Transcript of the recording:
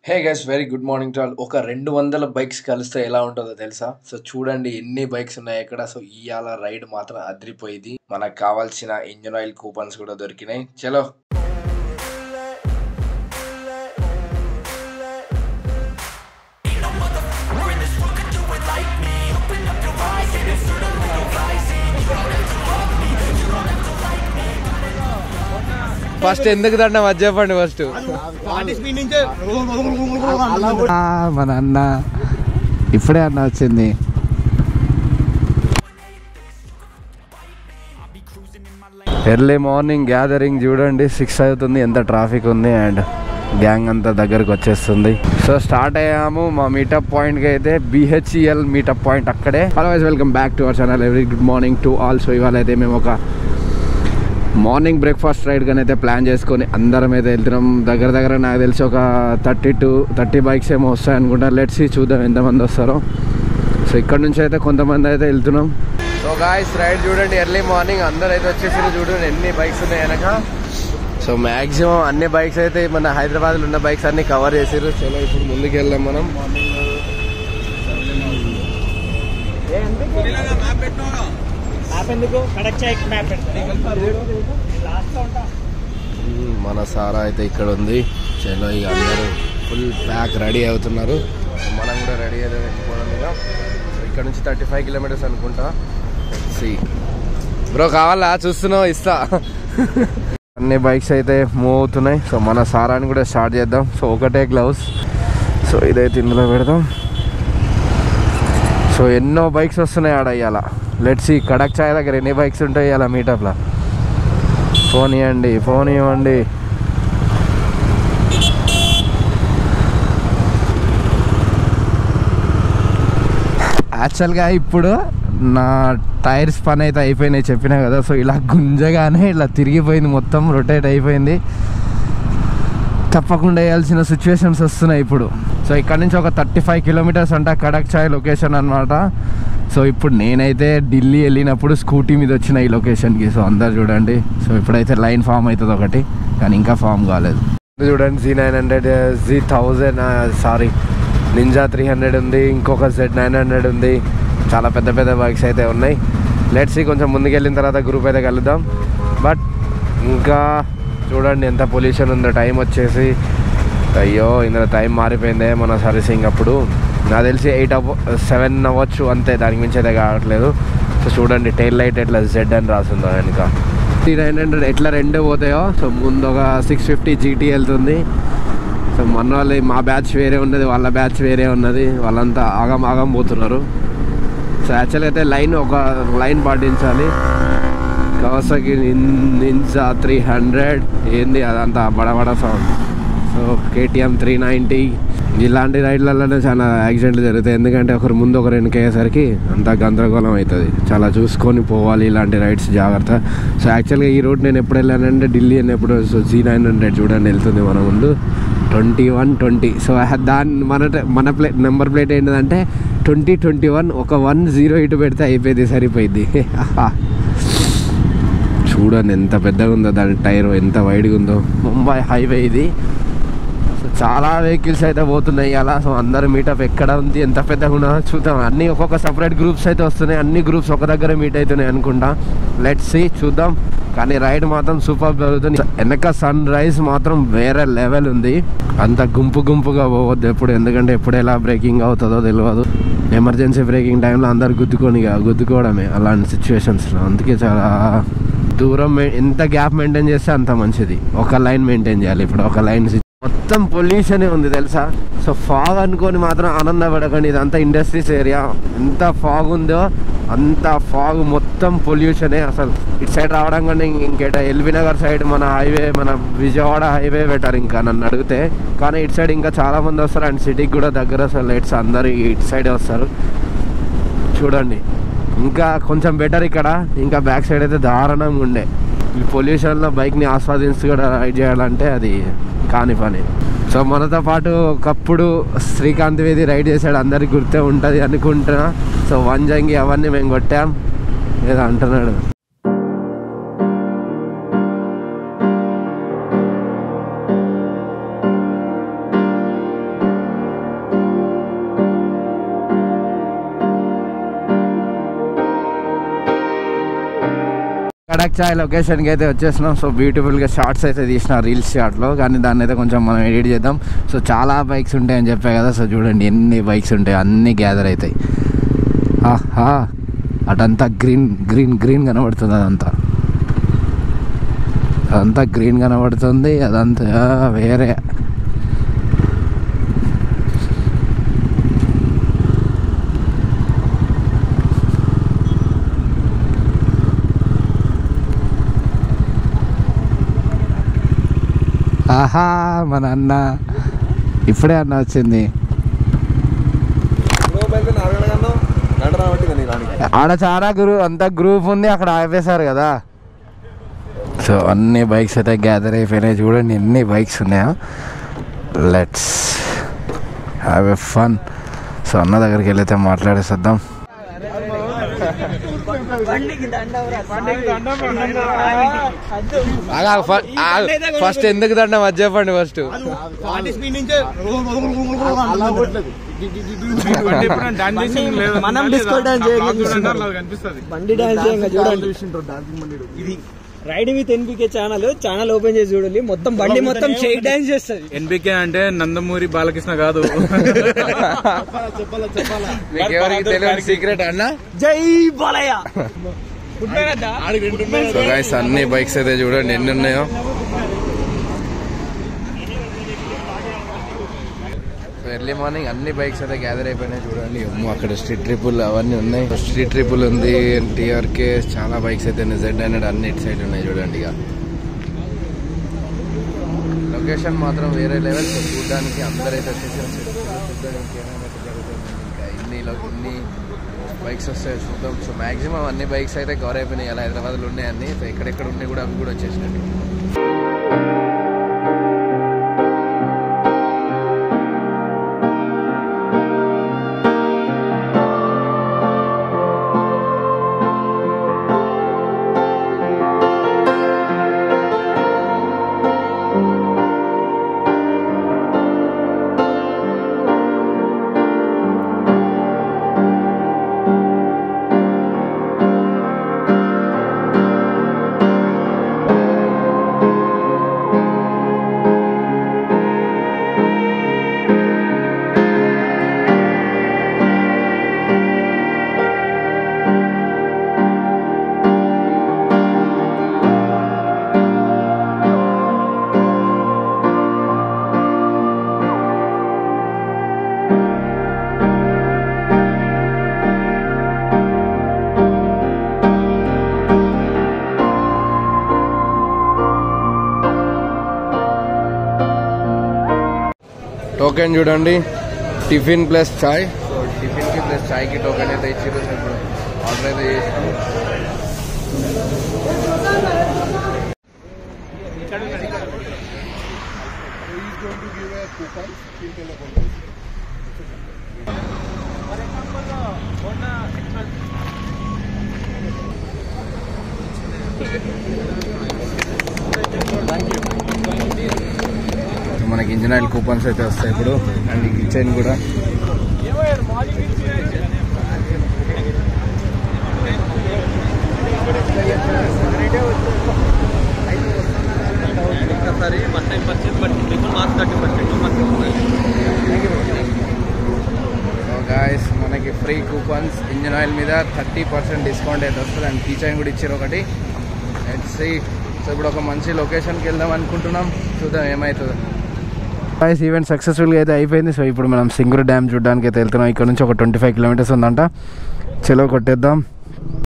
Hey guys very good morning to all. ఒక 200 bikes కలిస్తే ఎలా ఉంటుందో తెలుసా? సో చూడండి ఎన్ని బైక్స్ ఉన్నాయి ఇక్కడ. సో ఇవాళ రైడ్ మాత్రం అదిరిపోయింది. మనకు కావాల్సిన ఇంజన్ ఆయిల్ కూపన్స్ కూడా దొరికినాయి. చలో ఫస్ట్ ఎందుకు దండం అది చెప్పండి. ఫస్ట్ మన అన్న ఇప్పుడే అన్న వచ్చింది. ఎర్లీ మార్నింగ్ గ్యాదరింగ్ చూడండి, 6 అవుతుంది. ఎంత ట్రాఫిక్ ఉంది అండ్ గ్యాంగ్ అంతా దగ్గరకు వచ్చేస్తుంది. సో స్టార్ట్ అయ్యాము మా మీటప్ పాయింట్కి. అయితే BHEL మీటప్ పాయింట్ అక్కడే. Hello guys, welcome back to our channel. Very good morning to all. So ఇవాళ అయితే మేము ఒక మార్నింగ్ బ్రేక్ఫాస్ట్ రైడ్ కానీ అయితే ప్లాన్ చేసుకొని అందరం అయితే వెళ్తున్నాం. దగ్గర నాకు తెలిసి ఒక 30 బైక్స్ ఏమో వస్తాయి అనుకుంటా. లెట్స్ చూద్దాం ఎంతమంది వస్తారో. సో ఇక్కడ నుంచి అయితే కొంతమంది అయితే వెళ్తున్నాం. సో గాయ్స్ రైడ్ చూడండి, ఎర్లీ మార్నింగ్ అందరు అయితే వచ్చేసి చూడండి ఎన్ని బైక్స్ ఉన్నాయి వెనక. సో మ్యాక్సిమం అన్ని బైక్స్ అయితే మన హైదరాబాద్లో ఉన్న బైక్స్ అన్ని కవర్ చేసారు. చలో ఇప్పుడు ముందుకు వెళ్దాం మనం. మన సారా అయితే ఇక్కడ ఉంది. చలో ఇక అందరూ ఫుల్ ప్యాక్ రెడీ అవుతున్నారు. మనం కూడా రెడీ అయితే వెళ్ళిపోవడం. ఇక సో ఇక్కడ నుంచి 35 కిలోమీటర్స్ అనుకుంటా. బ్రో కావాలా? చూస్తున్నావు, ఇస్తా. అన్ని బైక్స్ అయితే మూవ్ అవుతున్నాయి. సో మన సారాన్ని కూడా స్టార్ట్ చేద్దాం. సో ఒకటే గ్లౌస్. సో ఇదైతే ఇందులో పెడదాం. సో ఎన్నో బైక్స్ వస్తున్నాయి ఆడ ఇవాళ. లెట్స్ కడక్ చాయ్ దగ్గర ఎన్ని బైక్స్ ఉంటాయి ఇలా మీటప్లో. ఫోన్ ఇవ్వండి. యాక్చువల్గా ఇప్పుడు నా టైర్స్ పని అయితే అయిపోయినాయి, చెప్పినా కదా. సో ఇలా గుంజగానే ఇలా తిరిగిపోయింది, మొత్తం రొటేట్ అయిపోయింది. తప్పకుండా వేయాల్సిన సిచ్యువేషన్స్ వస్తున్నాయి ఇప్పుడు. సో ఇక్కడ నుంచి ఒక 35 కిలోమీటర్స్ అంట కడక్ చాయ్ లొకేషన్ అనమాట. సో ఇప్పుడు నేనైతే ఢిల్లీ వెళ్ళినప్పుడు స్కూటీ మీద వచ్చిన ఈ లొకేషన్కి. సో అందరు చూడండి. సో ఇప్పుడైతే లైన్ ఫామ్ అవుతుంది ఒకటి, కానీ ఇంకా ఫామ్ కాలేదు. చూడండి Z900, Z1000 నింజా 300 ఉంది, ఇంకొక Z900 ఉంది. చాలా పెద్ద బైక్స్ అయితే ఉన్నాయి. లెట్స్ కొంచెం ముందుకు వెళ్ళిన తర్వాత గ్రూప్ అయితే కలుద్దాం. బట్ ఇంకా చూడండి ఎంత పొల్యూషన్ ఉందో. టైం వచ్చేసి అయ్యో ఇందులో టైం మారిపోయిందే మన సర్వీసింగ్. అప్పుడు నాకు తెలిసి 7 అవ్వచ్చు అంతే, దానికి మించి అయితే కావట్లేదు. సో చూడండి టైల్ లైట్ ఎట్లా Z అని రాసిందో వెనుక. 900 ఎట్లా 2 పోతాయో. సో ముందు ఒక 650 GT వెళ్తుంది. సో మన వాళ్ళు మా బ్యాచ్ వేరే ఉన్నది, వాళ్ళ బ్యాచ్ వేరే ఉన్నది. వాళ్ళంతా ఆగం పోతున్నారు. సో యాక్చువల్గా అయితే ఒక లైన్ పాటించాలి. కవాసాకి నింజా 300 ఏంది అదంతా బడబడ సౌండ్. సో KTM 390 ఇలాంటి రైడ్లలోనే చాలా యాక్సిడెంట్లు జరుగుతాయి. ఎందుకంటే ఒకరు ముందు ఒకరు వెనకయ్యేసరికి అంతా గందరగోళం అవుతుంది. చాలా చూసుకొని పోవాలి ఇలాంటి రైడ్స్, జాగ్రత్త. సో యాక్చువల్గా ఈ రూట్ నేను ఎప్పుడు వెళ్ళానంటే ఢిల్లీ అని ఎప్పుడు. సో Z900 చూడండి వెళ్తుంది మన ముందు 2120. సో దాని మన నెంబర్ ప్లేట్ ఏంటంటే 2021. ఒక 10 ఇటు పెడితే అయిపోయింది, సరిపోయింది. చూడండి ఎంత పెద్దగా ఉందో దాని టైర్, ఎంత వైడ్గా ఉందో. ముంబై హైవే ఇది. సో చాలా వెహికల్స్ అయితే పోతున్నాయి అలా. సో అందరూ మీటప్ ఎక్కడ ఉంది, ఎంత పెద్దగా ఉన్నా చూద్దాం. అన్నీ ఒక్కొక్క సపరేట్ గ్రూప్స్ అయితే వస్తున్నాయి. అన్ని గ్రూప్స్ ఒక దగ్గర మీట్ అవుతున్నాయి అనుకుంటా. లెట్స్ సీ, చూద్దాం. కానీ రైడ్ మాత్రం సూపర్ జరుగుతుంది. వెనక సన్ రైజ్ మాత్రం వేరే లెవెల్ ఉంది. అంత గుంపుగా పోవద్దు ఎప్పుడు, ఎందుకంటే ఎప్పుడు ఎలా బ్రేకింగ్ అవుతుందో తెలియదు. ఎమర్జెన్సీ బ్రేకింగ్ టైంలో అందరు గుద్దుకోవడమే అలాంటి సిచ్యువేషన్స్లో. అందుకే చాలా దూరం, ఎంత గ్యాప్ మెయింటైన్ చేస్తే అంత మంచిది. ఒక లైన్ మెయింటైన్ చేయాలి. ఇప్పుడు ఒక లైన్ మొత్తం పొల్యూషనే ఉంది తెలుసా. సో ఫాగ్ అనుకొని మాత్రం ఆనందపడకండి, ఇదంతా ఇండస్ట్రీస్ ఏరియా. ఎంత ఫాగ్ ఉందో అంత ఫాగ్, మొత్తం పొల్యూషనే. అసలు ఇటు సైడ్ రావడం కానీ ఇంకేట ఎల్బీ నగర్ సైడ్ మన హైవే, మన విజయవాడ హైవే బెటర్ ఇంకా నన్ను అడిగితే. కానీ ఇటు సైడ్ ఇంకా చాలామంది వస్తారు అండ్ సిటీకి కూడా దగ్గర. అసలు లైట్స్ అందరు ఇటు సైడే వస్తారు. చూడండి ఇంకా కొంచెం బెటర్ ఇక్కడ. ఇంకా బ్యాక్ సైడ్ అయితే దారుణంగా ఉండే. ఈ పొల్యూషన్లో బైక్ని ఆస్వాదించి కూడా రైడ్ చేయాలంటే అది కాని పని. సో మనతో పాటు ఒకప్పుడు శ్రీకాంత్ వేది రైడ్ చేశాడు, అందరికి గుర్తే ఉంటుంది అనుకుంటున్నా. సో వంజంగి అవన్నీ మేము కొట్టాం ఏదో అంటున్నాడు. కడక్ చాయ్ లొకేషన్కి అయితే వచ్చేసినాం. సో బ్యూటిఫుల్గా షార్ట్స్ అయితే తీసిన రీల్స్ షార్ట్లో, కానీ దాన్ని అయితే కొంచెం మనం ఎడిట్ చేద్దాం. సో చాలా బైక్స్ ఉంటాయని చెప్పా కదా. సో చూడండి ఎన్ని బైక్స్ ఉంటాయి, అన్నీ గ్యాదర్ అవుతాయి. అటంతా గ్రీన్ గ్రీన్ గ్రీన్ కనబడుతుంది, అదంతా గ్రీన్ కనబడుతుంది, అదంతా వేరే. ఆహా మన అన్న ఇప్పుడే అన్న వచ్చింది. ఆడ చాలా అంతా గ్రూప్ ఉంది, అక్కడ ఆపేశారు కదా. సో అన్ని బైక్స్ అయితే గ్యాదర్ అయిపోయినాయి. చూడండి ఎన్ని బైక్స్ ఉన్నాయో. Let's have a fun. So అన్న దగ్గరికి వెళ్ళైతే మాట్లాడేసేద్దాం. ఫస్ట్ ఎందుకు దండం అది చెప్పండి. First ride with NBK channel open చేసి చూడాలి. మొత్తం బండి మొత్తం షేక్ డాన్స్ చేస్తుంది. ఎన్బికే అంటే నందమూరి బాలకృష్ణ కాదు. సీక్రెట్ అన్న. జై బాలయ్య. సో గైస్ అన్ని బైక్స్ అయితే చూడండి ఎన్ని ఉన్నాయో. ఎర్లీ మార్నింగ్ అన్ని బైక్స్ అయితే గ్యాదర్ అయిపోయినాయి. చూడండి అక్కడ స్ట్రీట్ ట్రిపుల్ అవన్నీ ఉన్నాయి. స్ట్రీట్ ట్రిపుల్ ఉంది, టీఆర్కే, చాలా బైక్స్ అయితే Z100 అన్ని ఇటు సైడ్ ఉన్నాయి. చూడండి ఇక లొకేషన్ మాత్రం వేరే లెవెల్. చూడడానికి అందరైతే వచ్చేసి ఇన్ని బైక్స్ వస్తాయి చూద్దాం. సో మ్యాక్సిమం అన్ని బైక్స్ అయితే కవర్ అయిపోయినాయి. అలా హైదరాబాద్లో ఉన్నాయి అన్ని. సో ఎక్కడెక్కడ ఉన్నాయి కూడా అవి కూడా వచ్చేసినాయి. టోకెన్ చూడండి, టిఫిన్ ప్లస్ చాయ్. సో టిఫిన్కి ప్లస్ చాయ్కి టోకెన్ అయితే ఇచ్చారు. సో ఇప్పుడు ఆర్డర్ అయితే చేసినాం. మనకి ఇంజిన్ ఆయిల్ కూపన్స్ అయితే వస్తాయి ఇప్పుడు. అండ్ కిచెన్ కూడా గాయస్ మనకి ఫ్రీ కూపన్స్ ఇంజిన్ ఆయిల్ మీద 30% డిస్కౌంట్ అయితే వస్తుంది. అండ్ కిచెన్ కూడా ఇచ్చారు ఒకటి. Let's see. సో ఇప్పుడు ఒక మంచి లొకేషన్కి వెళ్దాం అనుకుంటున్నాం, చూద్దాం ఏమవుతుందో. గాయస్ ఈవెంట్ సక్సెస్ఫుల్గా అయితే అయిపోయింది. సో ఇప్పుడు మనం సింగూరు డ్యామ్ చూడడానికి అయితే వెళ్తున్నాం. ఇక్కడ నుంచి ఒక 25 కిలోమీటర్స్ ఉందంట. చలో కొట్టేద్దాం.